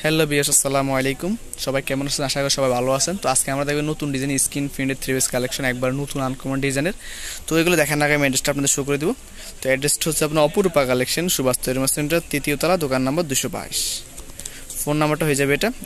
Hello বিয়াস, আসসালামু আলাইকুম। সবাই কেমন আছেন? আশা করি সবাই ভালো আছেন। তো আজকে আমরা দেখব নতুন design screen printed three piece collection, একবার নতুন আনকমন ডিজাইনের। তো এগুলো দেখার আগে আমি অ্যাড্রেসটা আপনাদের শো করে দেবো। তো অ্যাড্রেসটা হচ্ছে আপনার অপরূপা কালেকশন, সুভাষ তৈরি সেন্টার, 3য় তলা, দোকান নম্বর 222। ফোন নাম্বারটা হয়ে যাবে এটা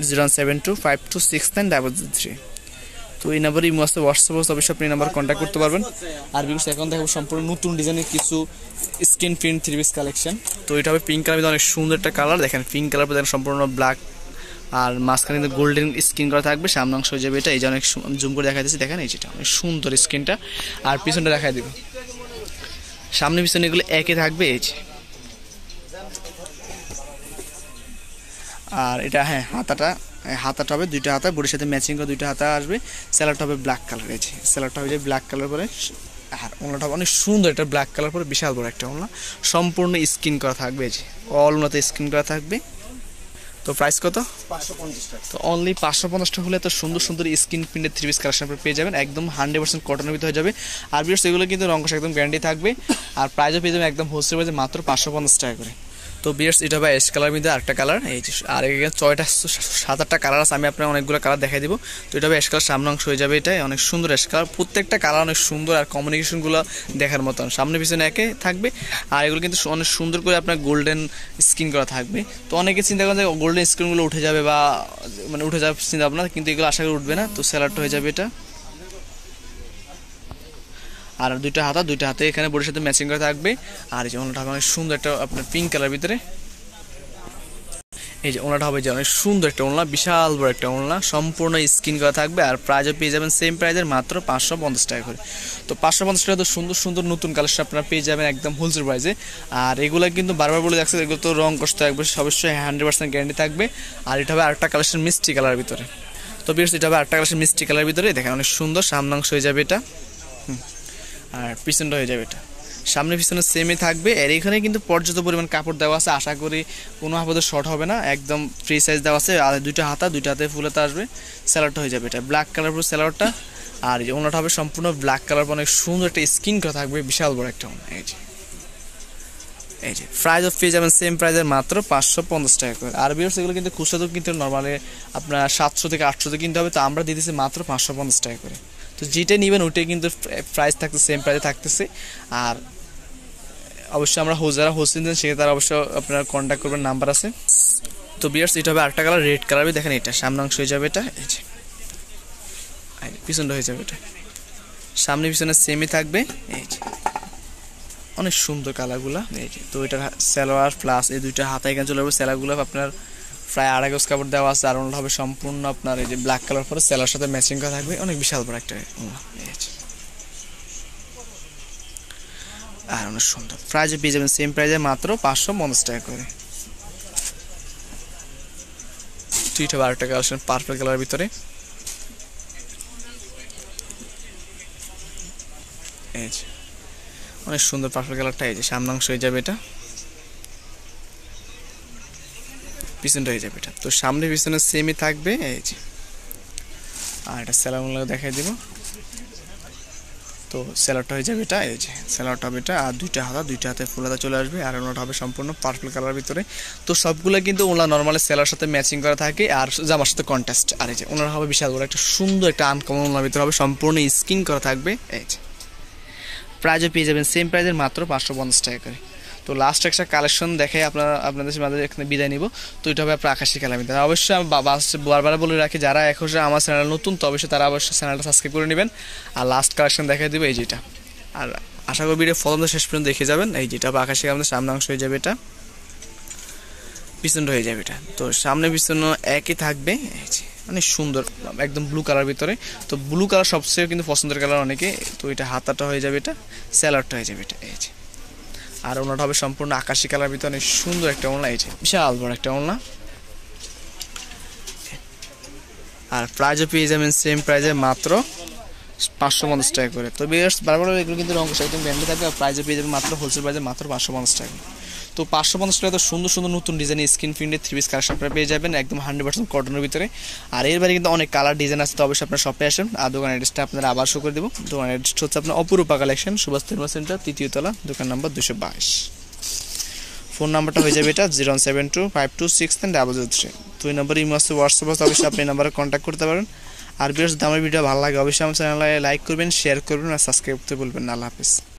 072526933। তো এই নাম্বারে ইমো আছে, হোয়াটসঅ্যাপ আছে, অবশ্যই আপনি এই নাম্বার কন্ট্যাক্ট করতে পারবেন। আর বিকজ এখন দেখো সম্পূর্ণ নতুন ডিজাইনের কিছু screen print three piece collection. তো এটা হবে পিঙ্ক কালার, অনেক সুন্দর একটা কালার। দেখেন পিঙ্ক কালার দেখেন সম্পূর্ণ ব্ল্যাক, আর মাঝখানে কিন্তু গোল্ডেন স্ক্রিন করা থাকবে। সামনে অংশ হয়ে যাবে এটা, এই যে অনেক জুম করে দেখা দিচ্ছি, দেখেন এই যেটা অনেক সুন্দর স্ক্রিনটা। আর পিছনটা দেখা দিব, সামনে পিছনে এগুলো একই থাকবে এই যে। আর এটা হ্যাঁ হাতাটা হবে দুইটা হাতা, বডির সাথে ম্যাচিং করে দুইটা হাতা আসবে। স্যালাডটা হবে ব্ল্যাক কালার, এই যে স্যালাডটা হবে ব্ল্যাক কালার পরে। আর ওনাটা অনেক সুন্দর, এটা ব্ল্যাক কালার পরে বিশাল বড় একটা ওনা, সম্পূর্ণ স্ক্রিন করা থাকবে এই যে, অল ওনাতে স্ক্রিন করা থাকবে। তো প্রাইস কত? 550 টাকা। তো অনলি 550 টাকা হলে এত সুন্দর সুন্দর screen printed three piece collection আপনি পেয়ে যাবেন, একদম 100% কটনের ভিতরে হয়ে যাবে। আর বিয়ার্স এগুলো কিন্তু রং কষা একদম গ্যারান্টি থাকবে। আর প্রাইসও পেয়ে যাবেন একদম হোলসেল প্রাইসে মাত্র 550 টাকা করে। তো বিয়ার্স এটা হবে অ্যাশ কালার মধ্যে আরেকটা কালার, এই যে আর এখানে 7-8টা কালার আছে, আমি আপনার অনেকগুলো কালার দেখাই দিব। তো এটা হবে অ্যাশ কালার, সামনে অংশ হয়ে যাবে এটা অনেক সুন্দর অ্যাশ কালার। প্রত্যেকটা কালার অনেক সুন্দর, আর কমিউনিকেশনগুলো দেখার মতন, সামনে পিছনে একে থাকবে। আর এগুলো কিন্তু অনেক সুন্দর করে আপনার গোল্ডেন স্ক্রিন করা থাকবে। তো অনেকে চিন্তা করেন যে গোল্ডেন স্ক্রিনগুলো উঠে যাবে বা মানে উঠে যাবে চিন্তা ভাবনা, কিন্তু এগুলো আশা করি উঠবে না। তো স্যালাডটা হয়ে যাবে এটা, আর দুইটা হাতে এখানে বডির সাথে ম্যাচিং করে থাকবে। আর এই যে ওনাটা অনেক সুন্দর একটা আপনার পিঙ্ক কালার ভিতরে, এই যে ওনাটা হবে যে অনেক সুন্দর একটা ওনা, বিশাল বড় একটা ওনা, সম্পূর্ণ স্ক্রিন করা থাকবে। আর প্রাইসও পেয়ে যাবেন সেম প্রাইজের মাত্র 550 টাকা করে। তো 550 টাকা তো সুন্দর সুন্দর নতুন কালেকশন আপনারা পেয়ে যাবেন একদম হোলসেল প্রাইসে। আর এগুলো কিন্তু বারবার বলে যাচ্ছে, এগুলো তো রং কষ্ট থাকবে অবশ্যই 100% গ্যারান্টি থাকবে। আর এটা হবে আরেকটা কালেকশন মিষ্টি কালার ভিতরে। তো বিয়ার্স এটা হবে আরেকটা কালেকশন মিষ্টি কালার ভিতরে, দেখেন অনেক সুন্দর, সামনে অংশ হয়ে যাবে এটা, আর পিছনটা হয়ে যাবে এটা। সামনে পিছনে সেমই থাকবে। আর এখানে কিন্তু পর্যাপ্ত পরিমাণ কাপড় দেওয়া আছে, আশা করি কোনো আপাতত শর্ট হবে না, একদম ফ্রি সাইজ দেওয়া আছে। আর দুইটা হাতে ফুলেতে আসবে। স্যালাডটা হয়ে যাবে এটা ব্ল্যাক কালার পুরো স্যালাডটা। আর এই যে ওনাটা হবে সম্পূর্ণ ব্ল্যাক কালার, অনেক সুন্দর একটা স্কিন করা থাকবে, বিশাল বড় একটা ওনা। এই যে প্রাইস অফ পেয়ে যাবেন সেম প্রাইজের মাত্র 550 টাকা করে। আর বিয়ার্স এগুলো কিন্তু খুচরা কিন্তু নর্মালি আপনার 700 থেকে 800 কিনতে হবে, তো আমরা দিয়ে দিচ্ছি মাত্র 550 টাকা করে। তো যেটা নেবেন ওইটাই কিন্তু প্রাইস থাকছে, সেম প্রাইসে থাকতেছে। আর অবশ্যই আমরা যারা হোলসেল দেন সেটা তারা অবশ্যই আপনারা কন্ট্যাক্ট করবেন, নাম্বার আছে। তো বিয়ার্স এটা হবে আরেকটা কালার, রেড কালার, দেখেন এটা সামনে অংশ হয়ে যাবে এটা, এই যে পিছনটা হয়ে যাবে এটা, সামনে পিছনে সেমই থাকবে এই যে, অনেক সুন্দর কালারগুলো এই যে। তো এটা সালোয়ার প্লাস এই দুইটা হাতা এখানে চলে যাবে। স্যালারগুলো আপনার প্রায় 2.5 গজ কাপড় দেওয়া আছে। আর ওনাটা হবে সম্পূর্ণ আপনার এই যে ব্ল্যাক কালার পরে স্যালার সাথে ম্যাচিং করা থাকবে, অনেক বিশাল বড় একটা আর অনেক সুন্দর। প্রাইজে পেয়ে যাবেন সেম প্রাইজে মাত্র 550 টাকা করে। দুইটা 12 টাকা আসেন পার্পল কালারের ভিতরে, এই যে অনেক সুন্দর পার্পল কালারটা, এই যে সামনে অংশ হয়ে যাবে এটা, পিছনটা হয়ে যাবে এটা। তো সামনে পিছনে সেমই থাকবে এই যে। আর এটা স্যালাডগুলো দেখাই দিব। তো স্যালাডটা হয়ে যাবে এটা, এই যে স্যালাডটা হবে এটা। আর দুইটা হাতে ফুল হাতা চলে আসবে। আর ওনাটা হবে সম্পূর্ণ পার্পল কালার ভিতরে। তো সবগুলো কিন্তু ওনার নর্মালি স্যালার সাথে ম্যাচিং করা থাকে, আর জামার সাথে কন্ট্রাস্ট। আর এই যে ওনার হবে বিশাল বড় একটা সুন্দর একটা আনকমন ওনার ভিতরে হবে, সম্পূর্ণ স্কিন করা থাকবে এই যে। প্রাইজও পেয়ে যাবেন সেম প্রাইজের মাত্র 550 টাকা করে। তো লাস্ট একটা কালেকশন দেখে আপনাদের মাঝে এখানে বিদায় নিব। তো এটা হবে আপনার আকাশি কালার ভিতরে। অবশ্যই আমি বারবার বলে রাখি, যারা এখন আমার চ্যানেল নতুন তো অবশ্যই তারা অবশ্যই চ্যানেলটা সাবস্ক্রাইব করে নেবেন। আর লাস্ট কালেকশন দেখাই দেবো এই যেটা। আর আশা করি ভিডিও ফলো শেষ পর্যন্ত দেখে যাবেন। এই যেটা হবে আকাশি কালার, সামনে অংশ হয়ে যাবে এটা, পিছনটা হয়ে যাবে এটা। তো সামনে পিছনে একই থাকবে এই যে, অনেক সুন্দর একদম ব্লু কালার ভিতরে। তো ব্লু কালার সবচেয়ে কিন্তু পছন্দের কালার অনেকে। তো এটা হাতাটা হয়ে যাবে এটা, স্যালাডটা হয়ে যাবে এটা এই যে। আর ওনাটা হবে সম্পূর্ণ আকাশি কালার ভিতরে, অনেক সুন্দর একটা ওনা এই যে, বিশাল বড় একটা ওনা। আর প্রাইজও পেয়ে যাবেন সেম প্রাইজে মাত্র 550 টাকা করে। তো বিয়ার্স বারবার এগুলো কিন্তু রং একদম ব্যান্ডে থাকবে। আর প্রাইজও পেয়ে যাবেন মাত্র হোলসেল প্রাইজে মাত্র 550 টাকা। তো 550 টাকা তো সুন্দর সুন্দর নতুন ডিজাইনের স্ক্রিন প্রিন্টের থ্রি পিস কালেকশন আপনারা পেয়ে যাবেন একদম 100% কটনের ভিতরে। আর এর বাইরে কিন্তু অনেক কালার ডিজাইন আছে, তো অবশ্যই আপনার শপে আসেন। আর দোকান অ্যাড্রেসটা আপনারা আবার শো করে দেবো। দোকান অ্যাড্রেসটা হচ্ছে আপনার অপরূপা কালেকশন, সুভাষ তৈরি সেন্টার, 3য় তলা, দোকান নম্বর 222। ফোন নাম্বারটা হয়ে যাবে এটা 07252690003। তো এই নাম্বারে ইমো আছে, হোয়াটসঅ্যাপ আছে, অবশ্যই আপনি এই নাম্বারে কন্ট্যাক্ট করতে পারেন। আর ভিউয়ার্স যদি আমার ভিডিও ভালো লাগে অবশ্যই আমার চ্যানেলে লাইক করবেন, শেয়ার করবেন আর সাবস্ক্রাইব করতে ভুলবেন না। আল্লাহ হাফেজ।